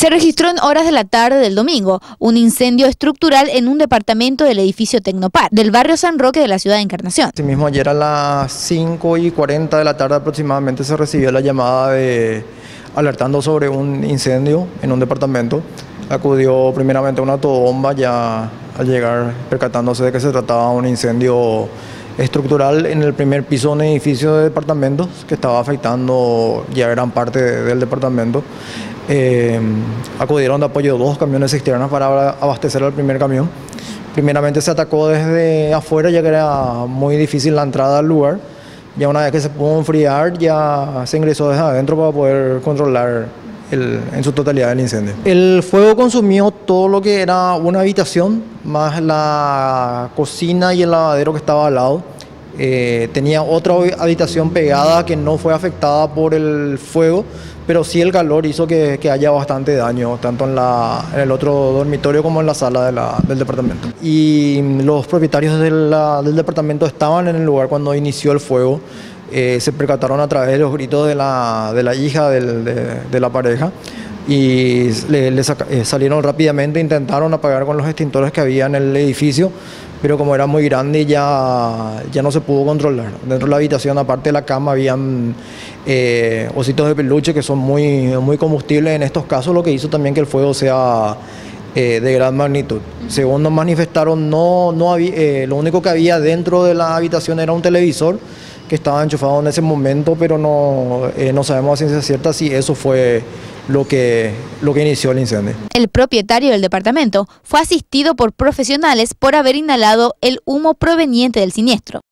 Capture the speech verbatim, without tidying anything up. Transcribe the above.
Se registró en horas de la tarde del domingo un incendio estructural en un departamento del edificio Tecnopar, del barrio San Roque de la ciudad de Encarnación. Asimismo, ayer a las cinco y cuarenta de la tarde aproximadamente se recibió la llamada de alertando sobre un incendio en un departamento. Acudió primeramente una autobomba, ya al llegar percatándose de que se trataba de un incendio estructural en el primer piso de un edificio de departamentos que estaba afectando ya gran parte de, del departamento. Eh, acudieron de apoyo dos camiones cisternas para abastecer al primer camión. Primeramente se atacó desde afuera, ya que era muy difícil la entrada al lugar. Ya una vez que se pudo enfriar, ya se ingresó desde adentro para poder controlar el, en su totalidad el incendio. El fuego consumió todo lo que era una habitación, más la cocina y el lavadero que estaba al lado. Eh, tenía otra habitación pegada que no fue afectada por el fuego, pero sí el calor hizo que, que haya bastante daño, tanto en, la, en el otro dormitorio como en la sala de la, del departamento. Y los propietarios de la, del departamento estaban en el lugar cuando inició el fuego. Eh, se percataron a través de los gritos de la, de la hija del, de, de la pareja y le, le saca, eh, salieron rápidamente, intentaron apagar con los extintores que había en el edificio, pero como era muy grande ya, ya no se pudo controlar. Dentro de la habitación, aparte de la cama, habían eh, ositos de peluche que son muy, muy combustibles en estos casos, lo que hizo también que el fuego sea eh, de gran magnitud. Según nos manifestaron, no, no había, eh, lo único que había dentro de la habitación era un televisor que estaba enchufado en ese momento, pero no, eh, no sabemos a ciencia cierta si eso fue lo que, lo que inició el incendio. El propietario del departamento fue asistido por profesionales por haber inhalado el humo proveniente del siniestro.